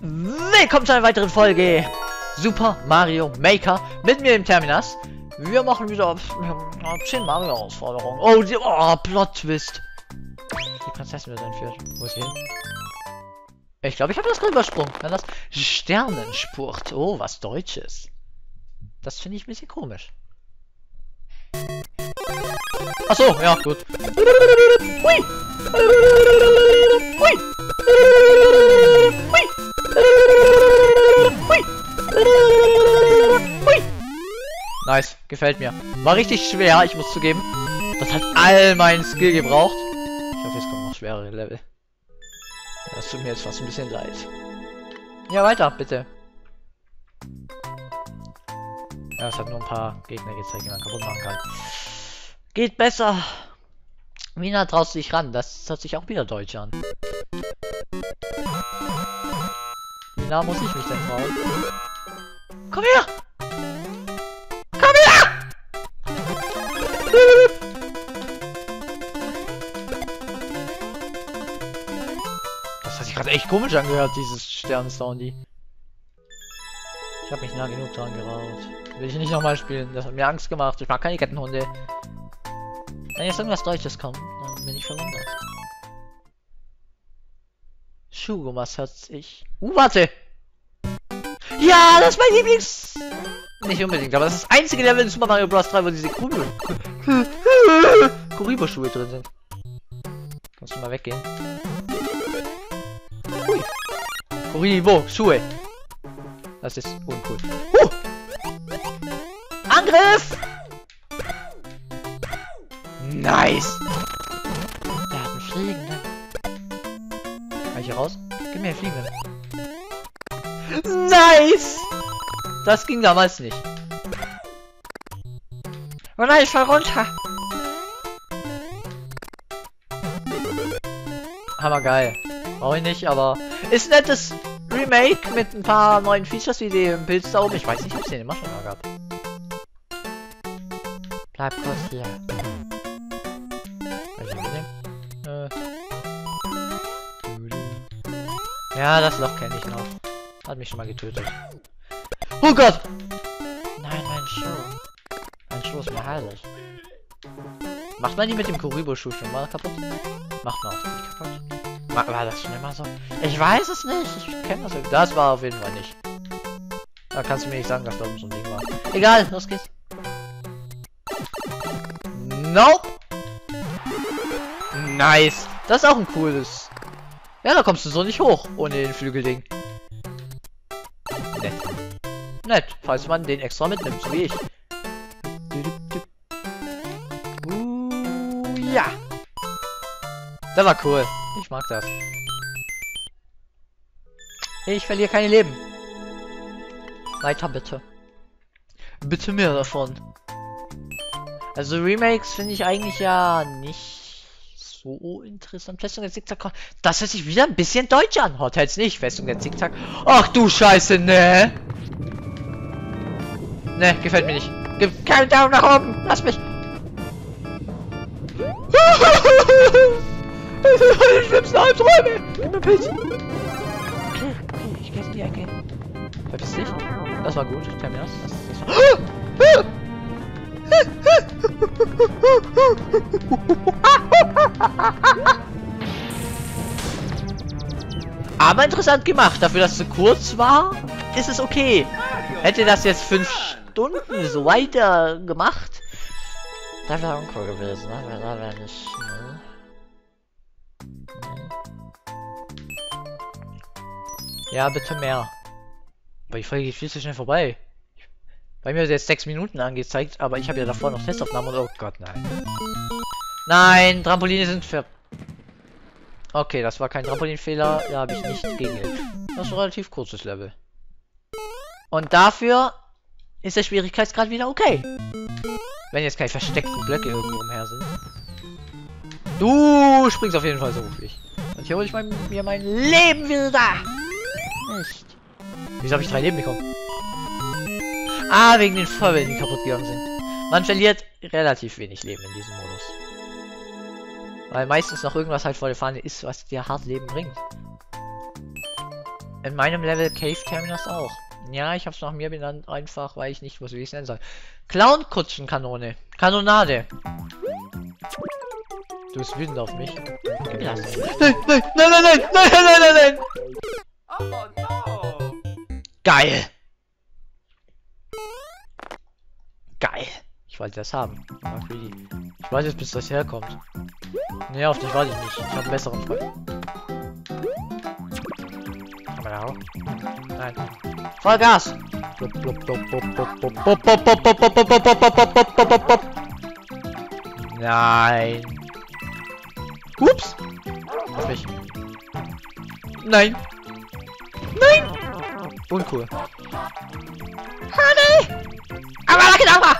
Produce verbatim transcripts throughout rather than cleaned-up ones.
Willkommen zu einer weiteren Folge Super Mario Maker mit mir im Terminus. Wir machen wieder zehn Mario-Herausforderungen. Oh, die, oh, Plot-Twist. Die Prinzessin wird entführt. Wo ist sie hin? Ich glaube, ich habe das gerade übersprungen. Dann das Sternenspurt. Oh, was Deutsches. Das finde ich ein bisschen komisch. Ach so, ja, gut. Hui! Hui! Hui! Hui! Hui! Nice, gefällt mir. War richtig schwer, ich muss zugeben. Das hat all meinen Skill gebraucht. Ich hoffe, es kommen noch schwerere Level. Das tut mir jetzt fast ein bisschen leid. Ja, weiter, bitte. Ja, es hat nur ein paar Gegner gezeigt, die man kaputt machen kann. Geht besser. Wie nah traust du dich ran? Das hört sich auch wieder deutsch an. Wie nah muss ich mich denn trauen? Komm her! Komm her! Das hat sich gerade echt komisch angehört, dieses Sternensoundy. Ich habe mich nah genug dran geraut. Will ich nicht nochmal spielen. Das hat mir Angst gemacht. Ich mag keine Kettenhunde. Wenn jetzt irgendwas Deutsches kommt, dann bin ich verwundert. Schugomas hört sich. Uh, warte! Ja, das ist mein Lieblings... Nicht unbedingt, aber das ist das einzige Level in Super Mario Bros. drei, wo diese Kuribo... Kuribo-Schuhe drin sind. Kannst du mal weggehen? Hui! Kuribo-Schuhe! Das ist uncool. Huh! Angriff! Nice! Der hat einen Fliegenden. Kann ich hier raus? Gib mir einen Fliegenden. Nice! Das ging damals nicht. Oh nein, ich fall runter! Hammergeil. Brauche ich nicht, aber... Ist ein nettes Remake mit ein paar neuen Features wie dem Pilz da oben. Ich weiß nicht, ob es den immer schon mal gab. Bleib kurz hier. Äh. Ja, das Loch kenne ich noch. Hat mich schon mal getötet. Oh Gott! Nein, mein Schuh. Mein Schuh ist mir heilig. Macht man die mit dem Kuribo-Schuh schon mal kaputt? Macht man auch nicht kaputt. War das schon immer so? Ich weiß es nicht. Ich kenne das. Das war auf jeden Fall nicht. Da kannst du mir nicht sagen, dass da oben so ein Ding war. Egal, los geht's. Nope. Nice. Das ist auch ein cooles. Ja, da kommst du so nicht hoch ohne den Flügelding. Nett. Nett, falls man den extra mitnimmt, so wie ich. Uh, ja. Das war cool. Ich mag das. Ich verliere keine Leben. Weiter bitte. Bitte mehr davon. Also Remakes finde ich eigentlich ja nicht so interessant. Festung der Zickzack. Das hört sich wieder ein bisschen deutsch an. Hotels nicht. Festung der Zickzack. Ach du Scheiße, ne? Ne, gefällt mir nicht. Gib keinen Daumen nach oben. Lass mich. Das sind die schlimmsten Albträume. Gib mir Pilz. Okay, okay, ich gehe in die Ecke. Verpiss dich. Das war gut. Terminus. Das, das war... Aber interessant gemacht. Dafür, dass es so kurz war, ist es okay. Hätte das jetzt fünf Stunden so weiter gemacht, das wäre uncool gewesen. Ne? Das wäre nicht... Ne? Ja, bitte mehr. Aber die Folge geht viel zu schnell vorbei. Bei mir wird jetzt sechs Minuten angezeigt, aber ich habe ja davor noch Testaufnahmen und oh Gott, nein. Nein, Trampoline sind für... Okay, das war kein Trampolinfehler, da habe ich nicht gegen elf. Das ist ein relativ kurzes Level. Und dafür ist der Schwierigkeitsgrad wieder okay. Wenn jetzt keine versteckten Blöcke irgendwo umher sind. Du springst auf jeden Fall so hoch wie ich. Und hier hole ich mein, mir mein Leben wieder. Nicht. Wieso habe ich drei Leben bekommen? Ah, wegen den Feuerwellen, die kaputt gegangen sind. Man verliert relativ wenig Leben in diesem Modus. Weil meistens noch irgendwas halt vor der Fahne ist, was dir hart Leben bringt. In meinem Level Cave Terminus auch. Ja, ich hab's nach mir benannt, einfach weil ich nicht wusste, wie ich es nennen soll. Clown-Kutschenkanone. Kanonade. Du bist wütend auf mich. Gib mir das. Nein, nein, nein, nein, nein, nein, nein, nein, nein. Oh no! Geil. Geil. Ich wollte das haben. Ich weiß jetzt, bis das herkommt. Nee, auf dich warte ich nicht. Ich habe einen besseren Freund. Kann man da auch? Nein. Vollgas! Nein. Ups. Auf mich. Nein. Nein. Uncool. Honey. Aber Kedavra.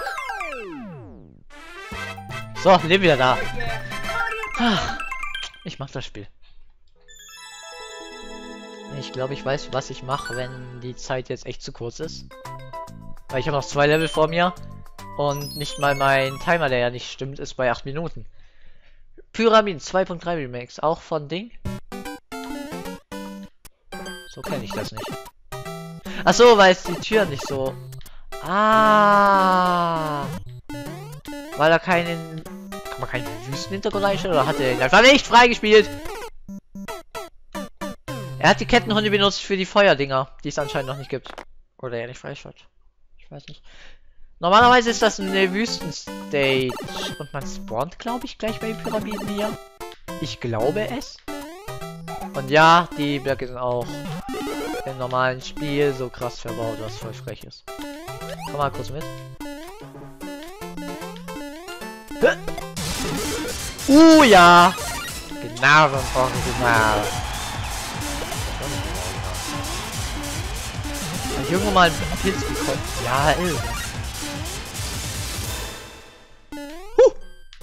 So, leben wieder da. Ich mach das Spiel. Ich glaube, ich weiß, was ich mache, wenn die Zeit jetzt echt zu kurz ist. Weil ich habe noch zwei Level vor mir. Und nicht mal mein Timer, der ja nicht stimmt, ist bei acht Minuten. Pyramiden zwei Punkt drei Remakes, auch von Ding. So kenne ich das nicht. Ach so, weil es die Tür nicht so... Ah. Weil er keinen... Kann man keinen Wüstenhintergrund einstellen? Oder hat er den einfach nicht freigespielt? Er hat die Kettenhunde benutzt für die Feuerdinger, die es anscheinend noch nicht gibt. Oder er nicht freischaltet. Ich weiß nicht. Normalerweise ist das eine Wüstenstage. Und man spawnt, glaube ich, gleich bei den Pyramiden hier. Ich glaube es. Und ja, die Blöcke sind auch im normalen Spiel so krass verbaut, was voll frech ist. Komm mal kurz mit. Uh, ja! Genau, original. Hat irgendwann mal einen Pilz bekommen? Ja, ey. Huh!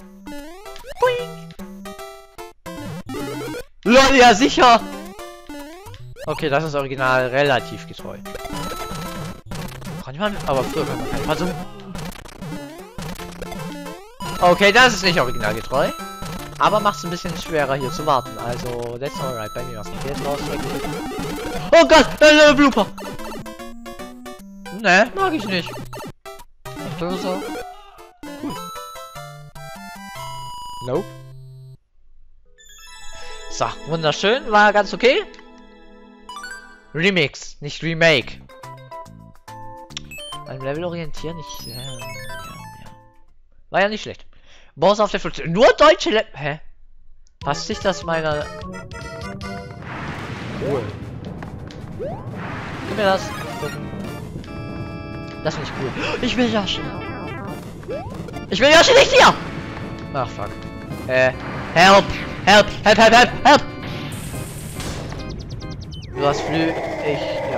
Boing! Lol, ja sicher! Okay, das ist original relativ getreu. Kann man, aber früher kann man keine Fassung. Okay, das ist nicht original getreu. Aber macht es ein bisschen schwerer hier zu warten. Also, that's alright. Bei mir was geht jetzt raus. Oh Gott, äh, Blooper! Ne, mag ich nicht. Ach, so. Cool. Nope. So, wunderschön. War ganz okay. Remix, nicht Remake. Beim Level orientieren, ich... Ja, ja, ja. War ja nicht schlecht. Boss auf der Flucht. Nur deutsche Level... Hä? Passt sich das meiner... Cool. Gib mir das. Das finde ich cool. Ich will Yoshi. Ich will Yoshi nicht hier! Ach, fuck. Äh, help! Help! Help, help, help, help! Du hast Flü... Ich... Ja.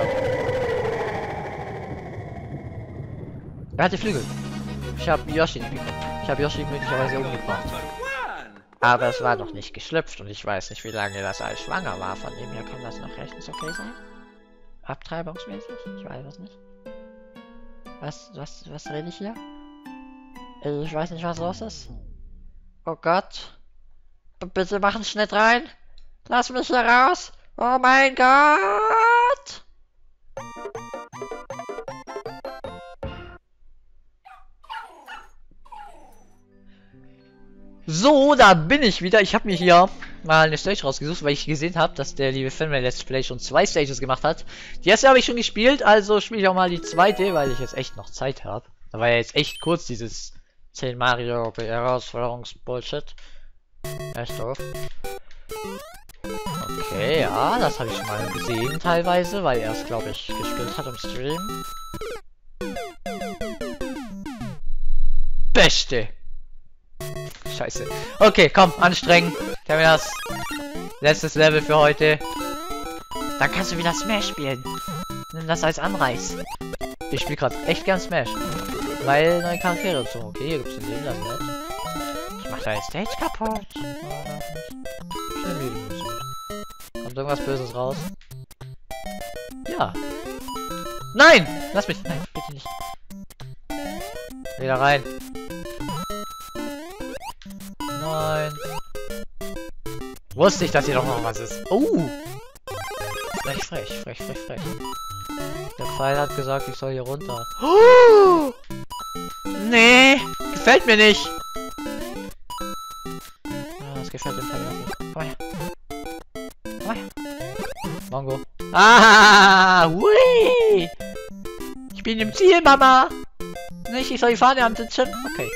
Er hatte Flügel. Ich habe Yoshi nicht bekommen. Ich habe Yoshi möglicherweise umgebracht. Aber es war noch nicht geschlüpft und ich weiß nicht, wie lange das als schwanger war. Von dem her kann das noch rechtens okay sein. Abtreibungsmäßig? Ich weiß es nicht. Was, was, was rede ich hier? Ich weiß nicht, was los ist. Oh Gott. B- bitte mach einen Schnitt rein. Lass mich hier raus. Oh mein Gott. So, da bin ich wieder. Ich habe mir hier mal eine Stage rausgesucht, weil ich gesehen habe, dass der liebe Fan Let's Play schon zwei Stages gemacht hat. Die erste habe ich schon gespielt, also spiele ich auch mal die zweite, weil ich jetzt echt noch Zeit habe. Da war ja jetzt echt kurz dieses zehn Mario Herausforderungs-Bullshit. Echt doof. Okay, ja, das habe ich schon mal gesehen teilweise, weil er es, glaube ich, gespielt hat im Stream. Beste! Scheiße. Okay, komm, anstrengen. Terminas. Letztes Level für heute. Dann kannst du wieder Smash spielen. Nimm das als Anreiz. Ich spiele gerade echt gern Smash. Weil neue Charaktere und so. Okay, hier gibt es ein Leben, das ist nett. Ich mach deine Stage kaputt. Ich bin müde. Kommt irgendwas Böses raus? Ja. Nein! Lass mich. Nein, bitte nicht. Wieder rein. Nein. Wusste ich, dass hier doch noch was ist. Oh! Frech, frech, frech, frech, frech. Der Pfeil hat gesagt, ich soll hier runter. Oh! Nee, gefällt mir nicht. Ja, das gefällt dem Pfeil nicht. Komm her. Komm her. Mongo. Ah, hui! Ich bin im Ziel, Mama. Nicht, ich soll die Fahne ansitzen. Okay.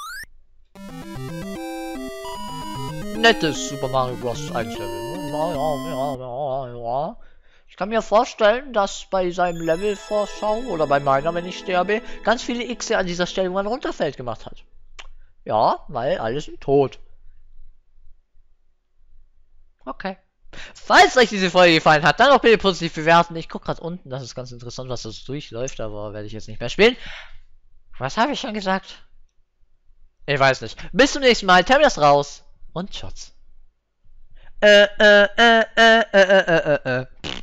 Nettes Super Mario Bros. eins Level. Ja, ja, ja, ja. Ich kann mir vorstellen, dass bei seinem Level-Vorschau oder bei meiner, wenn ich sterbe, ganz viele Xe an dieser Stelle, wo man runterfällt, gemacht hat. Ja, weil alles sind tot. Okay. Falls euch diese Folge gefallen hat, dann auch bitte positiv bewerten. Ich gucke gerade unten, das ist ganz interessant, was das durchläuft, aber werde ich jetzt nicht mehr spielen. Was habe ich schon gesagt? Ich weiß nicht. Bis zum nächsten Mal. Terminus raus. Und Shots. Äh, äh, äh, äh, äh, äh, äh, äh.